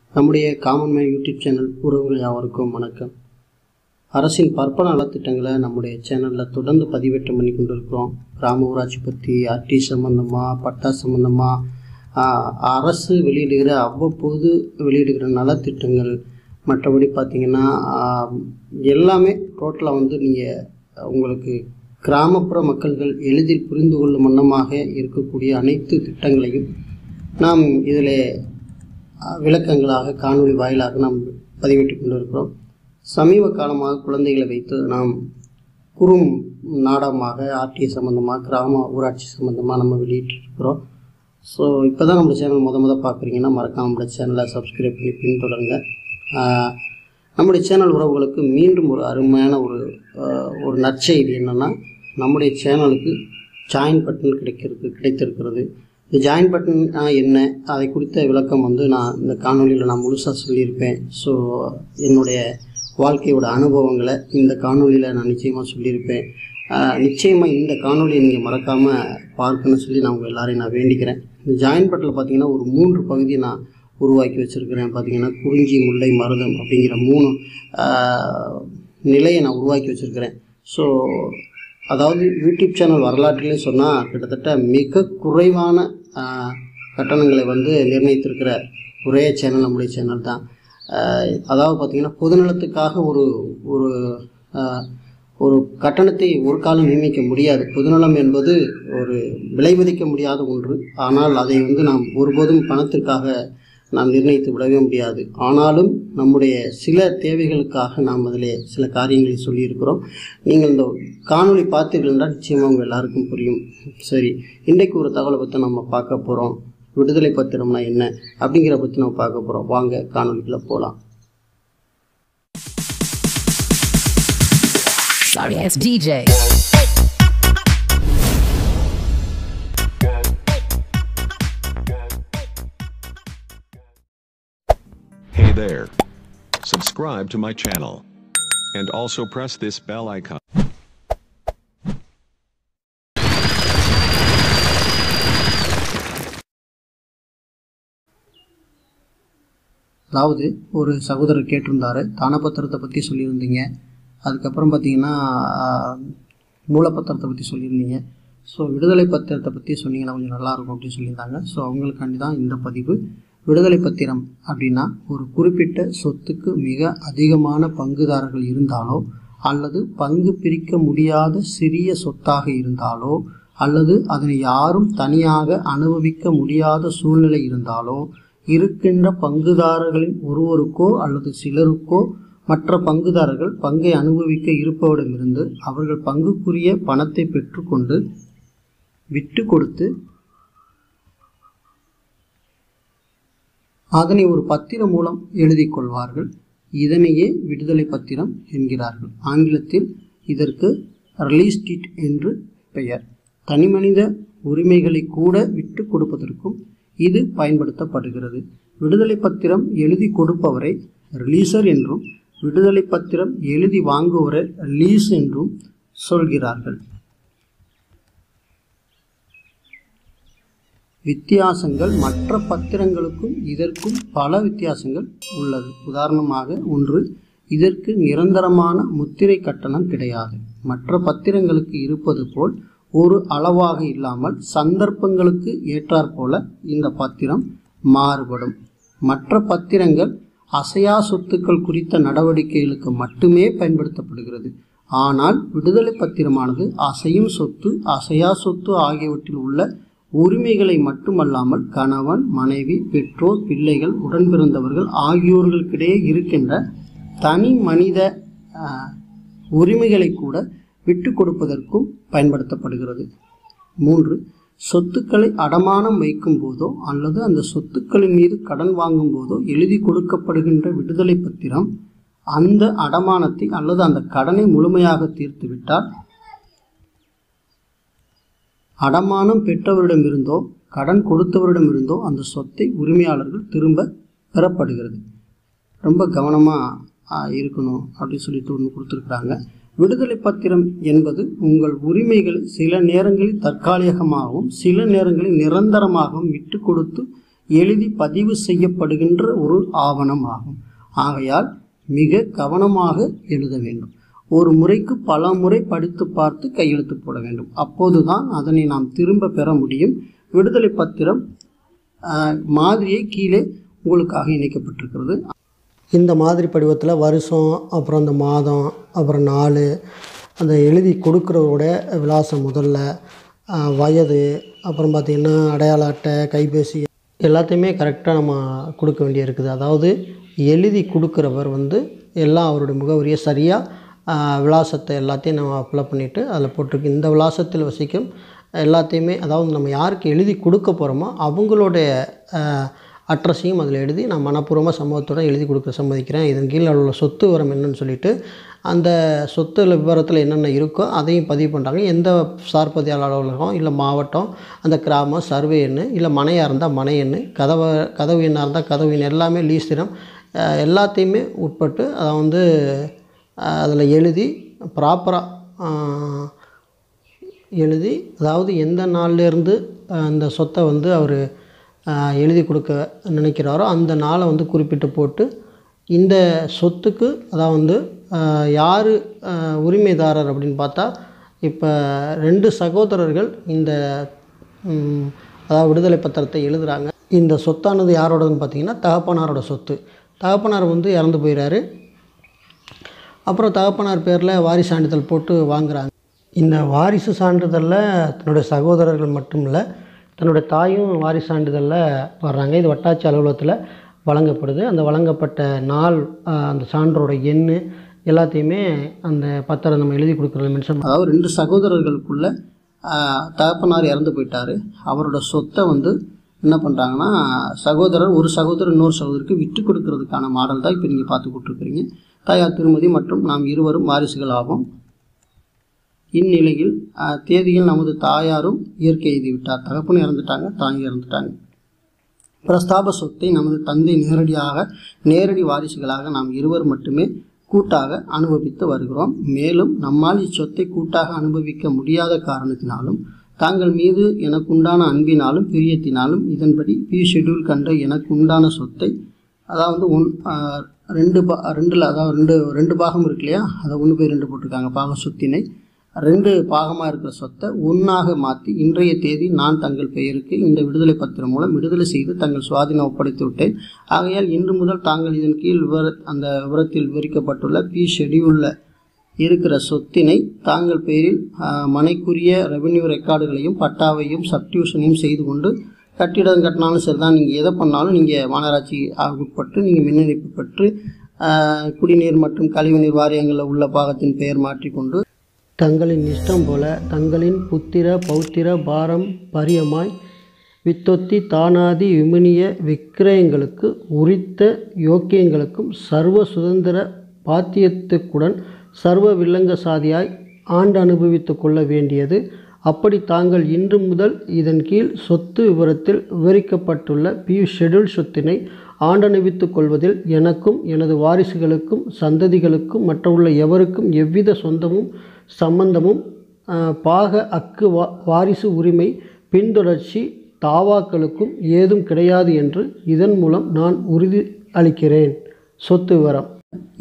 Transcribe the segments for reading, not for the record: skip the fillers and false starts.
நம்முடைய common man YouTube channel உறவுகள் யாவருக்கும் வணக்கம். அரசின் பற்பல நலத்திட்டங்களை நம்முடைய சேனலில் தொடர்ந்து பதிவேற்றம் பண்ணி கொண்டிருக்கிறோம். கிராம ஊராட்சி பற்றி, ஆர்டி சம்மந்தமாக, பட்டா சம்மந்தமாக அரசு வெளியிடுகிற அவ்வப்போது வெளியிடுகிற நலத்திட்டங்கள், மற்றபடி பார்த்திங்கன்னா எல்லாமே டோட்டலாக நீங்கள் உங்களுக்கு கிராமப்புற மக்கள்கள் எளிதில் புரிந்து கொள்ளும் வண்ணமாக இருக்கக்கூடிய அனைத்து திட்டங்களையும் நாம் இதில் விளக்கங்களாக காணொளி வாயிலாக நாம் பதிவிட்டு கொண்டிருக்கிறோம். சமீப காலமாக குழந்தைகளை வைத்து நாம் குறும் நாடகமாக ஆர்டிஐ சம்மந்தமாக, கிராம ஊராட்சி சம்மந்தமாக நம்ம வெளியிட்டிருக்கிறோம். ஸோ இப்போ தான் நம்ம சேனல் முத பார்க்குறீங்கன்னா மறக்காம நம்முடைய சேனலை சப்ஸ்கிரைப் பண்ணி பின்தொடருங்க. நம்முடைய சேனல் உறவுகளுக்கு மீண்டும் ஒரு அருமையான ஒரு நற்செய்தி என்னென்னா, நம்முடைய சேனலுக்கு ஜாயின் பட்டன் கிடைத்திருக்கிறது. இந்த ஜாயின் பட்டன் என்ன, அதை குறித்த விளக்கம் நான் இந்த காணொலியில் நான் முழுசாக சொல்லியிருப்பேன். ஸோ என்னுடைய வாழ்க்கையோட அனுபவங்களை இந்த காணொலியில் நான் நிச்சயமாக சொல்லியிருப்பேன். நிச்சயமாக இந்த காணொலியை நீங்கள் மறக்காமல் பார்க்கணும்னு சொல்லி நான் உங்கள் எல்லாரையும் நான் வேண்டிக்கிறேன். இந்த ஜாயின் பட்டனில் பார்த்திங்கன்னா ஒரு 3 பகுதியை நான் உருவாக்கி வச்சுருக்கிறேன். பார்த்திங்கன்னா குறிஞ்சி, முல்லை, மருதம் அப்படிங்கிற 3 நிலையை நான் உருவாக்கி வச்சுருக்கிறேன். ஸோ அதாவது யூடியூப் சேனல் வரலாற்றிலே சொன்னால் கிட்டத்தட்ட மிக குறைவான கட்டணங்களை நிர்ணயித்திருக்கிற ஒரே சேனல் நம்முடைய சேனல் தான். அதாவது பார்த்திங்கன்னா பொதுநலத்துக்காக ஒரு கட்டணத்தை ஒரு காலம் நியமிக்க முடியாது. பொதுநலம் என்பது ஒரு விலை மதிக்க முடியாத ஒன்று. ஆனால் அதை நாம் ஒருபோதும் பணத்திற்காக நாம் நிர்ணயித்து விடவே முடியாது. ஆனாலும் நம்முடைய சில தேவைகளுக்காக நாம் அதில் சில காரியங்களை சொல்லியிருக்கிறோம். நீங்கள் இந்த காணொளி பார்த்தீர்கள்னால் நிச்சயமாக உங்கள் எல்லாருக்கும் புரியும். சரி, இன்றைக்கு ஒரு தகவலை பற்றி நம்ம பார்க்க போகிறோம். விடுதலை பத்திரம்னா என்ன அப்படிங்கிற பற்றி நம்ம பார்க்க போகிறோம். வாங்க காணொளிக்குள்ள போகலாம். Hey there. Subscribe to my channel. And also press this bell icon. அதாவது ஒரு சகோதரர் கேட்டிருந்தார், தானப்பத்திரத்தை பற்றி சொல்லியிருந்தீங்க. அதுக்கப்புறம் பார்த்திங்கன்னா மூலப்பத்திரத்தை பற்றி சொல்லியிருந்தீங்க. ஸோ விடுதலை பத்திரத்தை பற்றி சொன்னீங்கன்னா கொஞ்சம் நல்லாயிருக்கும் அப்படின்னு சொல்லியிருந்தாங்க. ஸோ அவங்களுக்காண்டி தான் இந்த பதிவு. விடுதலை பத்திரம் அப்படின்னா ஒரு குறிப்பிட்ட சொத்துக்கு மிக அதிகமான பங்குதாரர்கள் இருந்தாலோ, அல்லது பங்கு பிரிக்க முடியாத சிறிய சொத்தாக இருந்தாலோ, அல்லது அதனை யாரும் தனியாக அனுபவிக்க முடியாத சூழ்நிலை இருந்தாலோ, இருக்கின்ற பங்குதாரர்களின் ஒருவருக்கோ அல்லது சிலருக்கோ மற்ற பங்குதாரர்கள் பங்கை அனுபவிக்க இருப்பவரிடமிருந்து அவர்கள் பங்குக்குரிய பணத்தை பெற்றுக்கொண்டு விட்டு கொடுத்து அதனை ஒரு பத்திரம் மூலம் எழுதி கொள்வார்கள். இதனையே விடுதலை பத்திரம் என்கிறார்கள். ஆங்கிலத்தில் இதற்கு ரிலீஸ் டீட் என்று பெயர். தனிமனித உரிமைகளை கூட விட்டு கொடுப்பதற்கும் இது பயன்படுத்தப்படுகிறது. விடுதலை பத்திரம் எழுதி கொடுப்பவரை ரிலீசர் என்றும், விடுதலை பத்திரம் எழுதி வாங்குவரை ரிலீஸ் என்றும் சொல்கிறார்கள். வித்தியாசங்கள் மற்ற பத்திரங்களுக்கும் இதற்கும் பல வித்தியாசங்கள் உள்ளது. உதாரணமாக, 1, இதற்கு நிரந்தரமான முத்திரை கட்டணம் கிடையாது. மற்ற பத்திரங்களுக்கு இருப்பது போல் ஒரு அளவாக இல்லாமல் சந்தர்ப்பங்களுக்கு ஏற்றாற்போல இந்த பத்திரம் மாறுபடும். மற்ற பத்திரங்கள் அசையா சொத்துக்கள் குறித்த நடவடிக்கைகளுக்கு மட்டுமே பயன்படுத்தப்படுகிறது. ஆனால் விடுதலை பத்திரமானது அசையும் சொத்து, அசையா சொத்து ஆகியவற்றில் உள்ள உரிமைகளை மட்டுமல்லாமல் கணவன், மனைவி, பெற்றோர், பிள்ளைகள், உடன்பிறந்தவர்கள் ஆகியோர்களுக்கிடையே இருக்கின்ற தனி மனித உரிமைகளை கூட விட்டு கொடுப்பதற்கும் பயன்படுத்தப்படுகிறது. 3, சொத்துக்களை அடமானம் வைக்கும் போதோ அல்லது அந்த சொத்துக்களின் மீது கடன் வாங்கும் போதோ எழுதி கொடுக்கப்படுகின்ற விடுதலை பத்திரம் அந்த அடமானத்தை அல்லது அந்த கடனை முழுமையாக தீர்த்துவிட்டால் அடமானம் பெற்றவரிடமிருந்தோ கடன் கொடுத்தவரிடமிருந்தோ அந்த சொத்தை உரிமையாளர்கள் திரும்ப பெறப்படுகிறது. ரொம்ப கவனமாக இருக்கணும் அப்படின்னு சொல்லிட்டு ஒன்று கொடுத்துருக்குறாங்க. விடுதலை பத்திரம் என்பது உங்கள் உரிமைகளை சில நேரங்களில் தற்காலிகமாகவும் சில நேரங்களில் நிரந்தரமாகவும் விட்டு கொடுத்து எழுதி பதிவு செய்யப்படுகின்ற ஒரு ஆவணம் ஆகும். ஆகையால் மிக கவனமாக எழுத வேண்டும். ஒரு முறைக்கு பல முறை படித்து பார்த்து கையெழுத்து போட வேண்டும். அப்போதுதான் அதனை நாம் திரும்ப பெற முடியும். விடுதலை பத்திரம் மாதிரியை கீழே உங்களுக்காக இணைக்கப்பட்டிருக்கிறது. இந்த மாதிரி படிவத்தில் வருஷம், அப்புறம் அந்த மாதம், அப்புறம் நாள், அந்த எழுதி கொடுக்குறவரோட விலாசம், முதல்ல வயது, அப்புறம் பார்த்திங்கன்னா அடையாள அட்டை, கைபேசி எல்லாத்தையுமே கரெக்டாக நம்ம கொடுக்க வேண்டிய இருக்குது. அதாவது எழுதி கொடுக்குறவர் எல்லாம் அவருடைய முகவரியை சரியாக விலாசத்தை எல்லாத்தையும் நம்ம ஃபில்அப் பண்ணிவிட்டு அதில் போட்டிருக்கு. இந்த விலாசத்தில் வசிக்கும் எல்லாத்தையுமே, அதாவது நம்ம யாருக்கு எழுதி கொடுக்க போகிறோமோ அவங்களுடைய அட்ரஸையும் அதில் எழுதி நான் மனப்பூர்வமாக சமூகத்தோடு எழுதி கொடுக்க சம்மதிக்கிறேன். இதன் கீழே உள்ள சொத்து விவரம் என்னன்னு சொல்லிவிட்டு அந்த சொத்து விவரத்தில் என்னென்ன இருக்கோ அதையும் பதிவு பண்ணுறாங்க. எந்த சார்பதியாளர் அலுவலகம், இல்லை மாவட்டம், அந்த கிராமம், சர்வே எண், இல்லை மனையாக இருந்தால் மனை எண், கதவு எண்ணாக இருந்தால் கதவு எண், எல்லாமே லீஸ்திரம் எல்லாத்தையுமே உட்பட்டு அதை அதில் எழுதி ப்ராப்பராக எழுதி, அதாவது எந்த நாள்லேருந்து அந்த சொத்தை அவர் எழுதி கொடுக்க நினைக்கிறாரோ அந்த நாளை குறிப்பிட்டு போட்டு, இந்த சொத்துக்கு அதாவது யார் உரிமைதாரர் அப்படின்னு பார்த்தா, இப்போ 2 சகோதரர்கள் இந்த அதாவது விடுதலை பத்திரத்தை எழுதுகிறாங்க. இந்த சொத்தானது யாரோடதுன்னு பார்த்தீங்கன்னா தகப்பனாரோட சொத்து. தகப்பனார் இறந்து போயிடுறாரு. அப்புறம் தகப்பனார் பேரில் வாரிசு சான்றிதழ் போட்டு வாங்குகிறாங்க. இந்த வாரிசு சான்றிதழில் தன்னுடைய சகோதரர்கள் மட்டும் இல்லை, தன்னுடைய தாயும் வாரிசு சான்றிதழில் வர்றாங்க. இது வட்டாட்சி அலுவலகத்தில் வழங்கப்படுது. அந்த வழங்கப்பட்ட நாள், அந்த சான்றோட எண் எல்லாத்தையுமே அந்த பத்திரம் நம்ம எழுதி கொடுக்குறது மென்ஷன். அதாவது 2 சகோதரர்களுக்குள்ள தகப்பனார் இறந்து போயிட்டார். அவரோட சொத்தை என்ன பண்ணுறாங்கன்னா ஒரு சகோதரர் இன்னொரு சகோதரருக்கு விட்டு கொடுக்கறதுக்கான மாடல் தான் இப்போ நீங்கள் பார்த்து கொடுத்துருக்குறீங்க. தாயார் திருமதி மற்றும் நாம் இருவரும் வாரிசுகள் ஆகும். இந்நிலையில் தேதியில் நமது தாயாரும் இயற்கை எழுதிவிட்டார். தகப்பனும் இறந்துட்டாங்க, தாயும் இறந்துட்டாங்க. பிரஸ்தாப சொத்தை நமது தந்தை நேரடி வாரிசுகளாக நாம் இருவர் மட்டுமே கூட்டாக அனுபவித்து வருகிறோம். மேலும் நம்மால் இச்சொத்தை கூட்டாக அனுபவிக்க முடியாத காரணத்தினாலும், தாங்கள் மீது எனக்கு உண்டான அன்பினாலும் பிரியத்தினாலும், இதன்படி பி ஷெட்யூல் கண்ட எனக்கு உண்டான சொத்தை, அதாவது ரெண்டு பாகம் இருக்கு இல்லையா, அதை 1/2 போட்டிருக்காங்க. பாக சொத்தினை 2 பாகமாக இருக்கிற சொத்தை ஒன்றாக மாற்றி இன்றைய தேதி நான் தங்கள் பெயருக்கு இந்த விடுதலை பத்திரம் மூலம் விடுதலை செய்து தங்கள் சுவாதீனம் ஒப்படைத்து விட்டேன். ஆகையால் இன்று முதல் தாங்கள் இதன் கீழ் அந்த விவரத்தில் விவரிக்கப்பட்டுள்ள பி ஷெட்யூலில் இருக்கிற சொத்தினை தாங்கள் பெயரில் மனைக்குரிய ரெவென்யூ ரெக்கார்டுகளையும் பட்டாவையும் சப்டியூஷனையும் செய்து கொண்டு, கட்டிடம் கட்டினாலும் சரிதான், நீங்கள் எதை பண்ணாலும் நீங்கள் மாநகராட்சி உட்பட்டு நீங்கள் மின் இணைப்பு பெற்று குடிநீர் மற்றும் கழிவுநீர் வாரியங்களில் உள்ள பாகத்தின் பெயர் மாற்றிக்கொண்டு தங்களின் இஷ்டம் போல தங்களின் புத்திர பௌத்திர பாரம் பரியமாய் வித்தொத்தி தானாதி விமுனிய விக்கிரயங்களுக்கு உரித்த யோக்கியங்களுக்கும் சர்வ சுதந்திர பாத்தியத்துக்குடன் சர்வ வில்லங்க சாதியாய் ஆண்டு அனுபவித்து கொள்ள வேண்டியது. அப்படி தாங்கள் இன்று முதல் இதன் கீழ் சொத்து விவரத்தில் விவரிக்கப்பட்டுள்ள ஷெட்யூல் சொத்தினை ஆண்டனுவித்துக் கொள்வதில் எனக்கும் எனது வாரிசுகளுக்கும் சந்ததிகளுக்கும் மற்றவுள்ள எவருக்கும் எவ்வித சொந்தமும் சம்பந்தமும் பாக அக்கு வாரிசு உரிமை பின்தொடர்ச்சி தாவாக்களுக்கும் ஏதும் கிடையாது என்று இதன் மூலம் நான் உறுதி அளிக்கிறேன். சொத்து விவரம்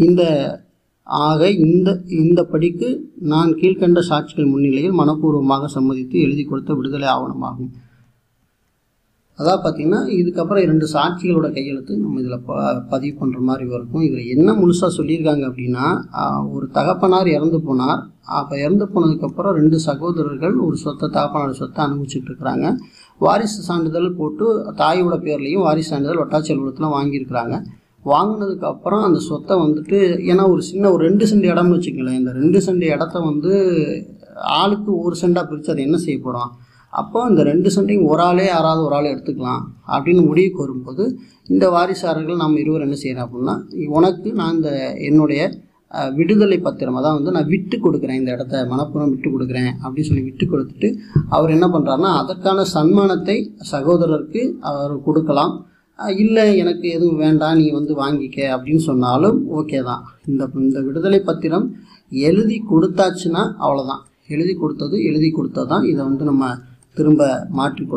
இந்த படிக்கு நான் கீழ்கண்ட சாட்சிகள் முன்னிலையில் மனப்பூர்வமாக சம்மதித்து எழுதி கொடுத்த விடுதலை ஆவணமாகும். அதான் பார்த்தீங்கன்னா இதுக்கப்புறம் 2 சாட்சிகளோட கையெழுத்து நம்ம இதில் பதிவு பண்ணுற மாதிரி இருக்கும். இதில் என்ன முழுசாக சொல்லியிருக்காங்க அப்படின்னா, ஒரு தகப்பனார் இறந்து போனார். அப்போ இறந்து போனதுக்கப்புறம் 2 சகோதரர்கள் ஒரு தகப்பனார் சொத்தை அனுபவிச்சுட்டு இருக்கிறாங்க. வாரிசு சான்றிதழ் போட்டு தாயோட பேர்லேயும் வாரிசு சான்றிதழ் வட்டாட்சி அலுவலகத்தில் வாங்கியிருக்கிறாங்க. வாங்கினதுக்கப்புறம் அந்த சொத்தை ஏன்னா ஒரு 2 சென்ட் இடம்னு வச்சுக்கங்களேன், இந்த 2 சென்ட் இடத்த ஆளுக்கு 1 சென்டாக பிரித்து அதை என்ன செய்ய போகிறோம், அப்போ இந்த 2 சென்ட்டையும் யாராவது ஒரு ஆள் எடுத்துக்கலாம் அப்படின்னு முடிவுக்கு வரும்போது, இந்த வாரிசாரர்கள் நம்ம இருவர் என்ன செய்கிறோம் அப்படின்னா, உனக்கு நான் என்னுடைய விடுதலை பத்திரம், அதான் நான் விட்டு கொடுக்குறேன், இந்த இடத்த மனப்பூர்வம் விட்டு கொடுக்குறேன் அப்படின்னு சொல்லி விட்டு கொடுத்துட்டு அவர் என்ன பண்ணுறாருன்னா, அதற்கான சன்மானத்தை சகோதரருக்கு அவர் கொடுக்கலாம். இல்லை எனக்கு எதுவும் வேண்டாம், நீ வாங்கிக்க அப்படின்னு சொன்னாலும் ஓகே தான். இந்த விடுதலை பத்திரம் எழுதி கொடுத்தாச்சுன்னா அவ்வளோதான். எழுதி கொடுத்தது தான். இதை நம்ம திரும்ப மாற்றிக்கொள்ள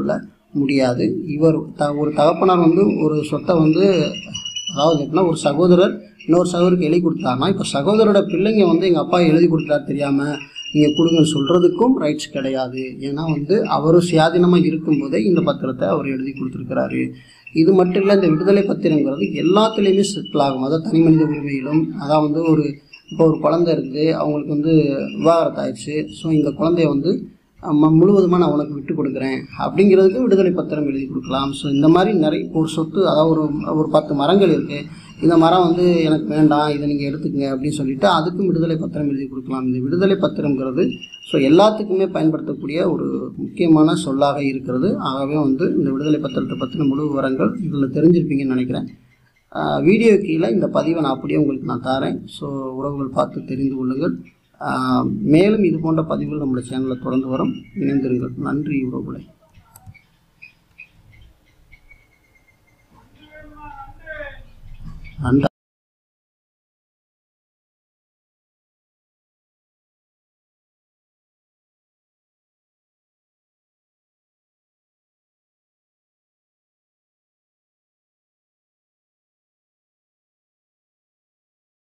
முடியாது. இவர் ஒரு தகப்பனார் வந்து ஒரு சொத்தை வந்து, அதாவது எப்படின்னா, ஒரு சகோதரர் இன்னொரு சகோதரருக்கு எழுதி கொடுத்தாருன்னா, இப்போ சகோதரோட பிள்ளைங்க வந்து எங்கள் அப்பா எழுதி கொடுத்தாரு தெரியாமல் நீங்கள் கொடுங்கன்னு சொல்கிறதுக்கும் ரைட்ஸ் கிடையாது. ஏன்னா வந்து அவரும் சுயாதீனமாக இருக்கும்போதே இந்த பத்திரத்தை அவர் எழுதி கொடுத்துருக்கிறாரு. இது மட்டும் இல்லை, இந்த விடுதலை பத்திரங்கிறது எல்லாத்துலேயுமே செட்டில் ஆகும். அதாவது தனி மனித உரிமையிலும், அதாவது வந்து இப்போ ஒரு குழந்தை இருக்குது, அவங்களுக்கு வந்து விவாகரத்து ஆயிடுச்சு. ஸோ இந்த குழந்தைய வந்து முழுவதுமாக நான் உனக்கு விட்டு கொடுக்குறேன் அப்படிங்கிறதுக்கு விடுதலை பத்திரம் எழுதி கொடுக்கலாம். ஸோ இந்த மாதிரி நிறைய ஒரு சொத்து, அதாவது ஒரு 10 மரங்கள் இருக்குது, இந்த மரம் வந்து எனக்கு வேண்டாம், இதை நீங்கள் எடுத்துக்கங்க அப்படின்னு சொல்லிட்டு அதுக்கும் விடுதலை பத்திரம் எழுதி கொடுக்கலாம். இந்த விடுதலை பத்திரங்கிறது ஸோ எல்லாத்துக்குமே பயன்படுத்தக்கூடிய ஒரு முக்கியமான சொல்லாக இருக்கிறது. ஆகவே வந்து இந்த விடுதலை பத்திரத்தை பற்றின முழு விவரங்கள் இதில் தெரிஞ்சிருப்பீங்கன்னு நினைக்கிறேன். வீடியோ கீழே இந்த பதிவை நான் அப்படியே உங்களுக்கு நான் தரேன். ஸோ உறவுகள் பார்த்து தெரிந்து கொள்ளுங்கள். மேலும் இது போன்ற பதிவுகள் நம்முடைய சேனலில் தொடர்ந்து வரும். இணைந்திருங்கள். நன்றி உறவுகளை. நன்றி.